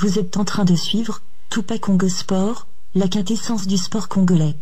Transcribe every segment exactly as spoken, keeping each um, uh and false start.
Vous êtes en train de suivre Tupac Congo Sport, la quintessence du sport congolais.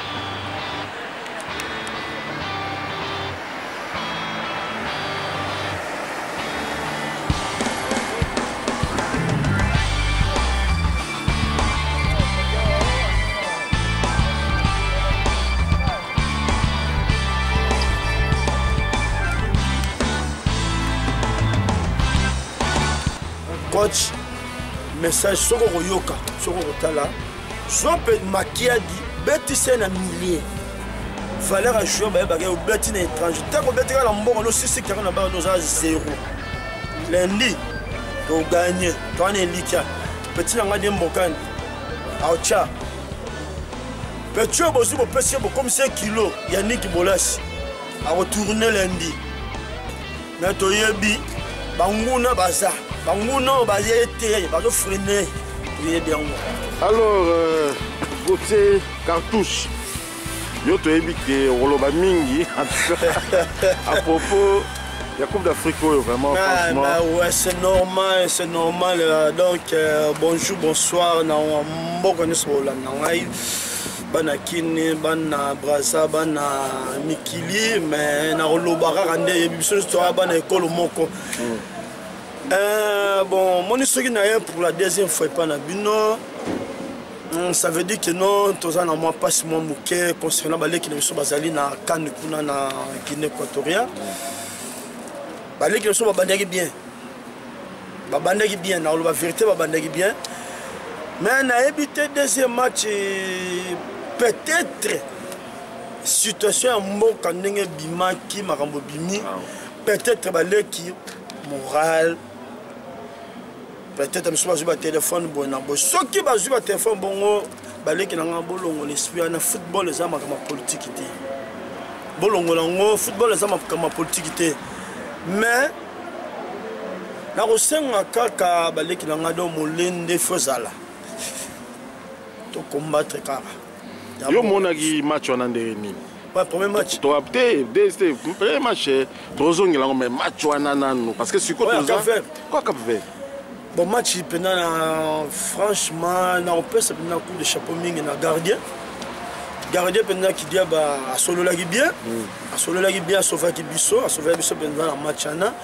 Coach, message soko koyoka, soko kotala. Soit peut Makiadi, beti c'est un millier. Valeur à jouer, bah bah, au beti n'est étrange. Tant qu'on beti la mort, on a six quarante là-bas, on a zéro. Lundi, on gagne. Toi on est liquide. Petit n'a pas de mbokan. Aoucha. Petit au bout, au petit au comme cinq kilos. Yannick Bolas a retourné lundi. Mais toi yebi, banguna baza. Banguna baza été, baza freiner. Alors, euh, Gauthier Cartouche, yo to ebike Roloba Mingi à propos de la Coupe d'Afrique, vraiment, ah, franchement. Bah ouais, c'est normal, c'est normal. Euh, donc, euh, bonjour, bonsoir. Na mbokane sola na ngai bana kini bana brasa bana mikili mais na Roloba rande biso histoire bana école moko. Euh, bon, mon histoire n'a pour la deuxième fois pas na bino. Ça veut dire que non, tous en moi pas si moi mouké concernant balé qui ne sont pas allés na Cannes kuna na Guinée équatoriale. Balé qui ne sont pas bandés bien. Ba bandés bien, na la vérité ba bandés bien. Mais na évité deuxième match peut-être situation mboka ndenge bimaki makambo bimi peut-être balé qui moral. Peut-être que je vais téléphone bon bon ce qui va jouer téléphone bon balé qui n'a bolongo l'esprit na football les ama comme politique té bolongo lango football les ama comme politique té mais na rosenga kaka balé qui n'a do molende fozala to combattre kaka yo monaki match on ande ni pas premier match to apté deuxième premier match tozongi lango mais match wana nanu parce que c'est quoi quoi Cap Vert. Bon match pendant franchement na on peut se pendant coup de chapeau mingi na gardien gardien pendant qui dit bah à solo la bien à solo la bien à sauver qui biso à sauver biso pendant le match ana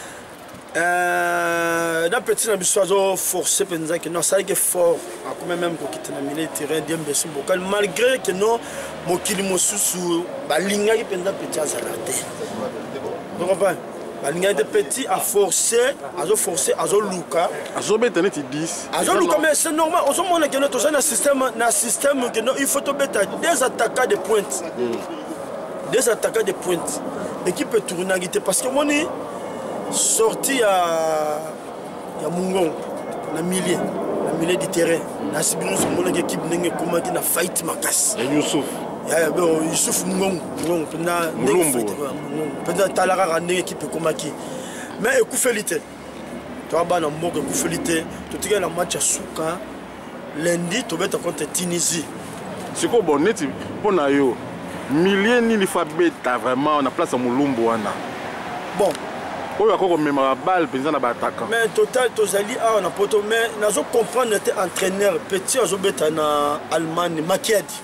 euh na petit na biso azo forcer pendant que non ça est fort quand même pour quitter na milieu terrain bien biso bocal malgré que non mokili mosusu ba linga qui pendant petit azalate donc comprends balinga de petit à forcer à forcer à luka à beta net dix à luka mais c'est normal on se montre que notre un système un système que il faut te mettre des attaquants de pointe des attaquants de pointe équipe tourner parce que moi ni sorti à ya mungon na milieu na milieu du terrain na sibino so mon équipe ndenge comment na fight makas et Youssouf ya bon Youssouf Ngong Ngong pena pena talara rande équipe komaki mais ekoufelité toi bana mboka ekoufelité to tika la match à Souka lundi to beta contre Tunisie c'est quoi bon net pona yo milliers ni li fa beta vraiment on a place à Mulumbu wana bon oyo akoko mema balle penza na ba attaquant mais total tozali a on a poto mais nazo comprendre était entraîneur petit azo beta na Allemagne Makiadi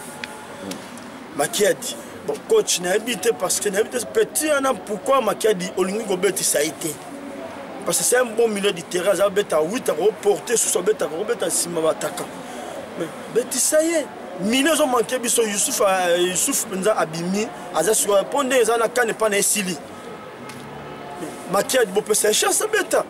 Makiadi. Bon, coach n'a habité parce que n'a habité petit, pourquoi Makiadi Olingi Gobeti ça a été. Parce que c'est un bon milieu de terrain, ça a à huit à reporter sur son bête à remettre à six attaquant. Mais Beti ça y est. Milieu ont manqué, biso Youssouf Youssouf Benza Abimi, Aza sur répondre, ils ont la pas na Sili. Makiadi, bon, c'est un chance bêta.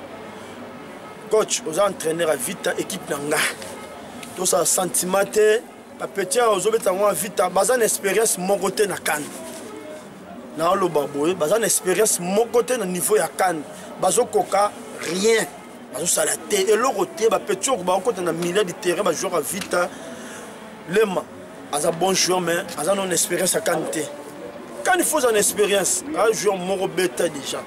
Coach, vous entraîneur à vite équipe Nanga. Tout ça sentiment. Petit aux obéta moi vite bazan expérience mon côté na Cannes na lo baboye bazan expérience mon côté na niveau ya Cannes bazo koka rien bazo salaté et le côté ba petit ko ba côté na milieu de terrain ba joueur vite lema aza bon joueur mais aza non expérience à Cannes quand il faut une expérience un joueur mon bêta déjà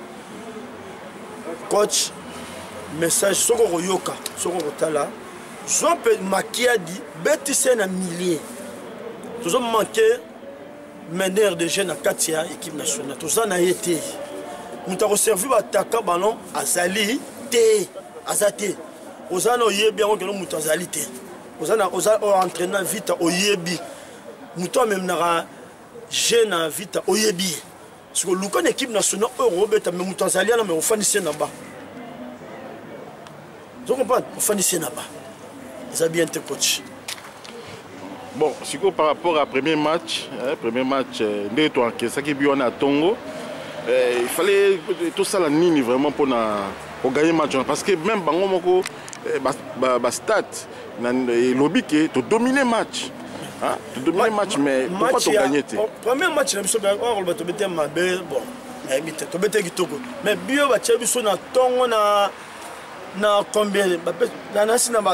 coach message soko koyoka soko kotala soit Makiadi beti c'est un millier tous ont manqué meneur de jeunes à Katia équipe nationale tout ça n'a été nous avons servi attaquant ballon Azali T Azate ozana oyebi yango keno moto azali te ozana oza entraîneur vite oyebi moto même na jeune vite oyebi parce que luka na équipe nationale euro beta mais moto azali na mais ofandisi na ba vous comprenez ofandisi na ba ça bien te coach. Bon, si par rapport à premier match, hein, premier match ndé to encaissé qui biona à Tongo, euh, il fallait tout ça la nini vraiment pour na pour gagner match parce que même bango moko ba ba, ba stat na lobby que to dominer match. Hein, to dominer match mais pourquoi to gagner té? Premier match na biso ba on ba to bete mabe bon, mais bite to bete kitoko. Mais bio ba tcha biso na Tongo na na combien ba na nasi na ba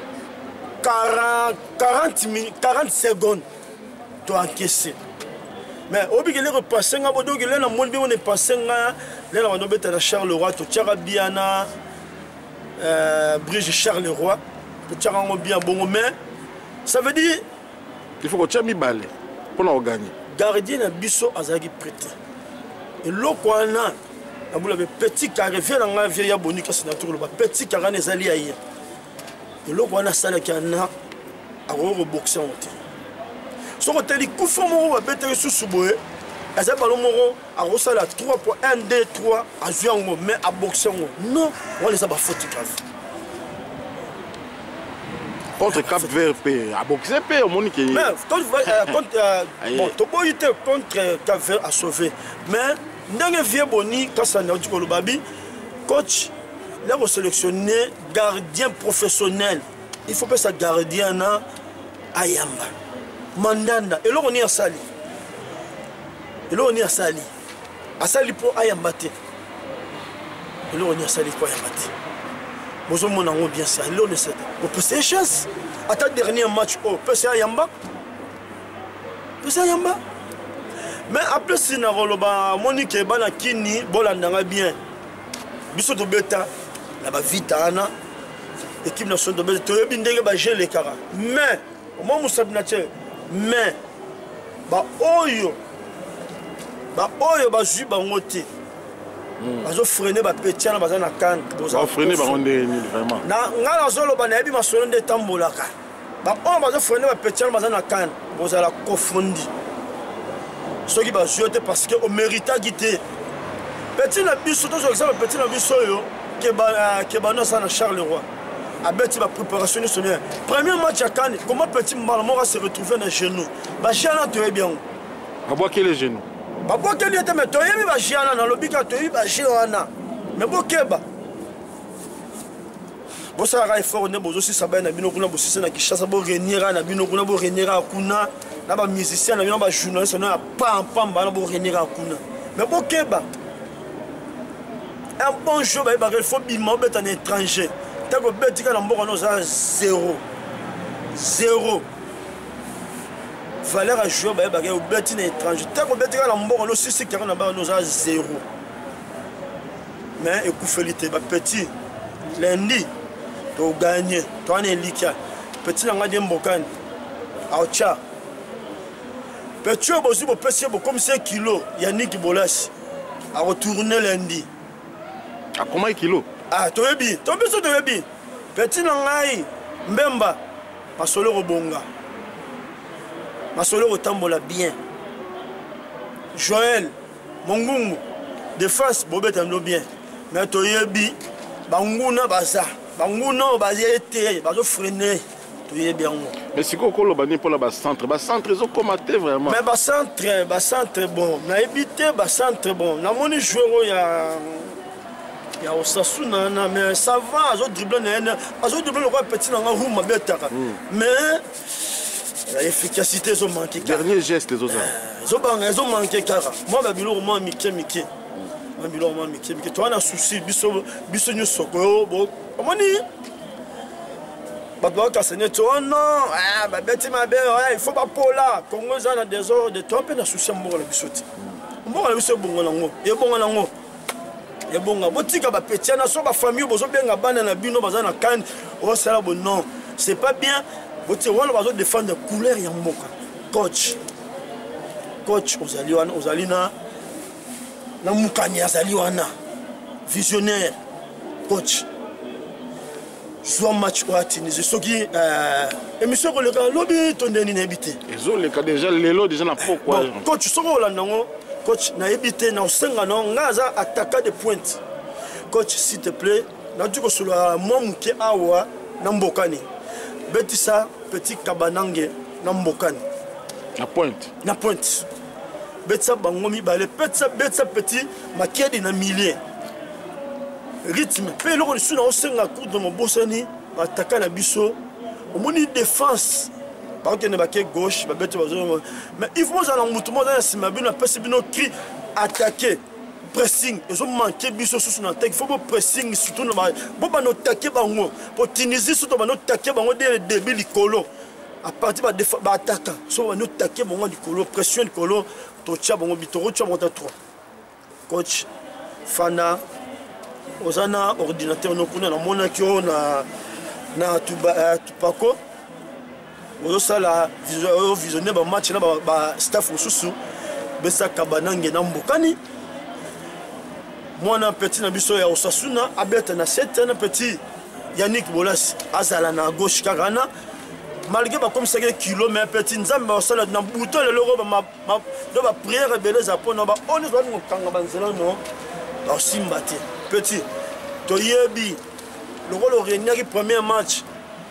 quarante minutes, quarante secondes to encaisser. Mais au bilan repassé nga bodo que là na monde on est passé nga là on doit être Charleroi to tchara biana euh Bridge Charleroi to tchara ngo bien bon mais ça veut dire il faut que tu mi balé pour nous gagner. Gardien na biso azaki prêté. Et lokwana na boula petit carré vient nga vient ya bonika signature le petit carré nezali aïe. Et là, on a ça qui a à reboxer en terre. Si on a dit que on va bêter sous ce bois, et ça ballon moro à ressala trois pour un deux trois à jouer en mais à boxer non, on les a pas faute grave. Contre Cap Vert à boxer P au Monique. Mais contre contre bon, Tobo était contre Cap Vert à sauver. Mais dans vieux boni quand ça n'a dit que le babi coach là, vous sélectionnez gardien professionnel. Il faut que ça gardien na Ayamba. Mandanda. Et là, on est à Sali. Et là, on est à Sali. À Sali pour Ayamba. Et là, on est à Sali pour Ayamba. Vous avez bien ça. Là, on est ça. Vous pouvez une chance. À ta dernier match, oh, peut c'est Ayamba. Peut c'est Ayamba. Mais après, si on a un Monique et Banakini, bon, on a bien. Biso to beta. La vite ana équipe nationale de bête to bindenge ba gel les cara mais au moment où ça binache mais ba oyo ba oyo ba ju ba ngote bazo freiner ba petiana baza na kan bazo freiner ba onde vraiment na ngala zolo ba na yebi masolo nde tambolaka ba on bazo freiner ba petiana baza na kan boza la kofundi ceux qui ba jouer parce que au mérita guité petit na biso to exemple petit na biso yo que Bano ça na Charleroi. A Betty va préparation de son premier match à Cannes. Comment petit Malmora se retrouver dans les genoux? Bah Giana tu es bien. À boire quel les genoux? Bah boire quel était mais tu es bien bah Giana dans le bic à tu es bah Giana. Mais bon keba. Bon ça va effort ne bozo si ça va na bino kuna bosi na Kishasa bo renira na bino kuna bo renira kuna na ba musicien na bino ba journaliste na pam pam ba na bo renira kuna. Mais bon keba. Un bon jeu, il faut être un étranger. Tant que Bétika nous a zéro. Zéro. Valeur à jouer, il faut être un étranger. Tant que Bétika nous a zéro. Mais écoute, Félite, petit, lundi, tu as gagné. Tu as un lika. Petit, tu as un bocan. Aocha. Petit, tu as un petit, comme cinq kilos. Yannick Bolas a retourné lundi. À comment est kilo? Ah, tu es bien. Tu es bien. Petit nangai, Mbemba, Masolo Robonga. Masolo Rotambola bien. Joël, Mongungu, défense, Bobet Amlo bien. Mais tu es bien. Banguna Baza. Banguna Bazete, Bazo freiner. Tu es bien. Mais si vous avez pour le centre, le centre, ils ont commenté vraiment. Mais le centre, le centre bon. On a évité le centre bon. On a mon joueur, il y a. Il y a Osasuna, mais ça va, ils ont dribblé, ils ont dribblé le petit dans un room, mais l'efficacité, ils ont manqué. Dernier geste, les autres. Ils ont manqué, car moi, je suis vraiment Mickey, Mickey. Moi, je suis vraiment Mickey, Mickey. Tu as un souci, Bisso, Bisso, New Soko, bon, comment dire? Non, il faut pas pour là. Congo, ils ont des ordres de toi, un souci à moi, le Bissoti. Moi, je suis bon, il est bon, il et bon, botika ba petit na so ba famille bozo benga bana na bino baza na kan o sala bon non, c'est pas bien. Boti wana bazo défendre couleur ya mboka. Coach. Coach ozali wana ozali na na mukanya azali wana. Visionnaire. Coach. soit match au Tunisie ce qui émission le gars lobby ton dernier habité ils ont le cas déjà lelo déjà na pourquoi coach soko la nango coach na habité na osenga no ngaza attaquant de pointe coach s'il te plaît na tu ko sula moi muke awa na mbokani betisa petit kabanange na mbokani na pointe na pointe betisa bango mi balé betisa betisa petit makiedi na milieu rythme pe loko lisu na osenga coup de mobosani bataka na biso omoni défense bakene baké gauche babete bazo mais il faut ça na mutu mo na sima bino pesi bino cri attaquer pressing ils ont manqué biso sous na tête il faut pressing surtout na bo ba no taquer bango pour Tunisie surtout ba no taquer bango dès le début likolo à partir ba ba attaquant so ba no taquer bango likolo pression likolo to tia bango bitoro tia monta trois coach Fana ozana ordinateur no kuna na mona kio na na tuba tupako ozo sala visionner ba match na ba staff osusu besa kabanange na mbokani mwana petit na biso ya Osasuna abeta na sept na petit Yannick Bolas azala na gauche karana malgré ba comme cinq kilomètres petit nzamba osala na buto le logo ba do ba prière beleza pona ba on zo ngo kanga banzela no ba simbate petit toyebi le rôle orignaki premier match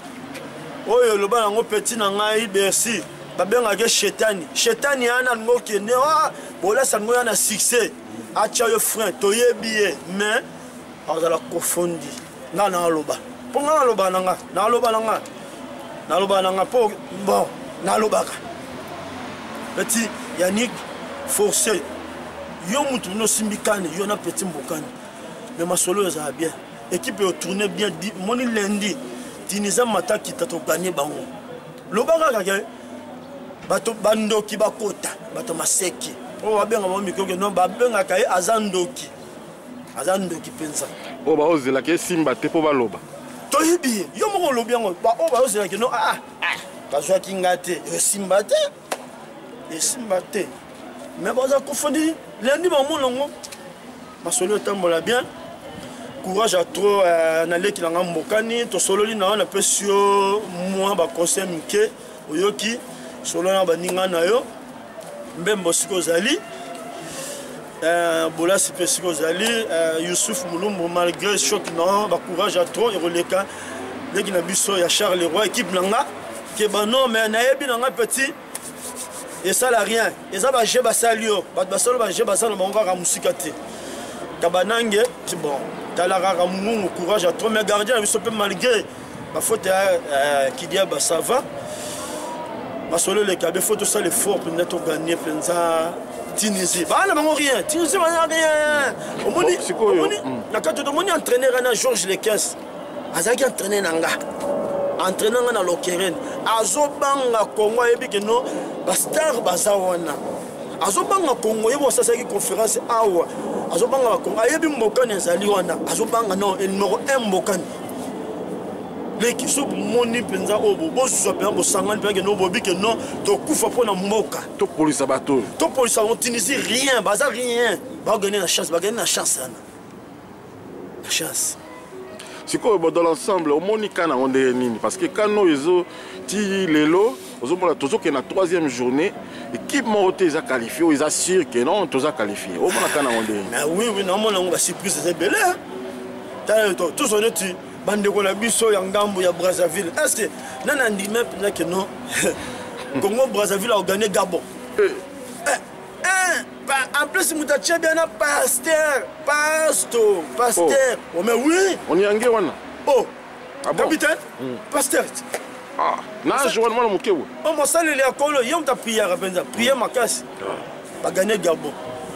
oyo le ba ngo petit na ngai Bercy ba benga ke shetani shetani ana ngo kene wa Bolas ngo yana succès acha yo frein toyebi mais azala kofondi na na loba ponga loba nanga na loba nanga na loba nanga po bon na lobaka petit Yannick forcé yo mutu no simbikane yo na petit mbokani mais masolo ça bien équipe yo tourner bien moni lundi Tunisie mataki tato gagner bango lobaka kaka bato bandoki bakota bato maseki o babenga mo mikoke no babenga kai azandoki azandoki pensa o ba ozela ke simba te po baloba toyibi yo mo lobi yango ba o ba ozela ke no ah ah bazwa kingate yo simba te e simba te mais baza kofondi lundi ba mo longo masolo tambola bien courage à trop na leki na mbokani to sololi na na pesio moi ba conseil mike oyoki solo na baninga na yo mbembo siko zali euh Bolas siko zali Youssouf Mulumbu malgré choc non ba courage à trop et releka leki na biso ya Charles Leroy équipe nanga ke bano mais na yebi nanga petit et ça la rien et ça ba je ba salio ba ba solo ba je ba salo monga ka musika te kabanange c'est bon talara ka mungu courage à trop mais gardien biso pe malgré ba faute qui dit ba ça va masolo le kabe faut tout ça l'effort pour net gagner penza Tunisie ba na bango rien Tunisie ba rien omoni omoni na kato to moni entraîneur na Georges Lekes azaki entraîneur nanga entraîneur na Lokeren azobanga Congo yebi ke no ba star bazawana azobanga Congo yebo sasa ki conférence awa azobanga ba Congo yebi mbokani ezali wana azobanga no numéro un mbokani leki so moni penza obo boso pe bo sangani pe ke no bobi ke no to kufa pona mboka to police bateau to police en Tunisie rien baza rien ba gagner la chance ba gagner la chance sana la chance siko bo dans l'ensemble au monika na onde nini parce que quand nous ezo ti lelo ozo mona tozo ke na troisième journée équipe moté za qualifié ils assurent que non toza qualifié au mona kana onde mais oui oui non mona on surprise c'est belé ta to tout son tu bande ko la biso ya ngambo ya Brazzaville est-ce que nana ndi même que non Congo Brazzaville a gagné Gabon eh eh en plus mutache bien na pasteur pasto pasteur oh mais oui on y angé wana oh capitaine pasteur ah na joueur mwana mukewo on mo sale le akolo yom ta prière benza prière makasi ba gagner Gabon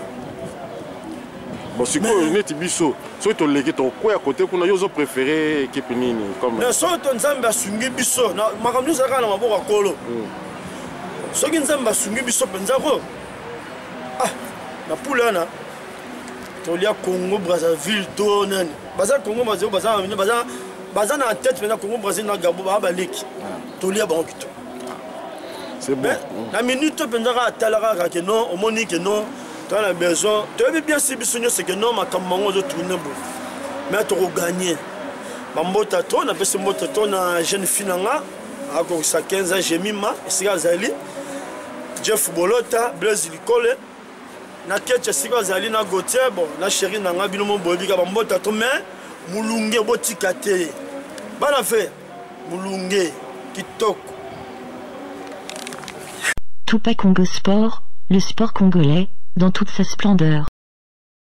bon c'est quoi net biso so to leke to ko ya côté kuna yozo préféré équipe nini comme mais so to nzamba sungi biso na makamnu zaka na maboko akolo so ki nzamba sungi biso penza ko ah na pulana to lia Congo Brazzaville to nani baza Congo baza baza baza baza na tête pendant Congo Brazzaville na Gabon ba leki to lia bango kito c'est bon la minute penza ka talara ka que non au moni que non tu as besoin tu as bien si biso c'est que non ma kamango de tourner bon mais tu gagner bambota to napesi mbota to na jeune fille nanga akokisa quinze ans jemima esika azali Jeff Bolota Blaise Likole na keche esika azali na Gautier bon na chéri nanga bino mo boyebika bambota to mais mulunge botika te bana fe mulunge kitoko. Tupac Congo Sport, le sport congolais, dans toute sa splendeur.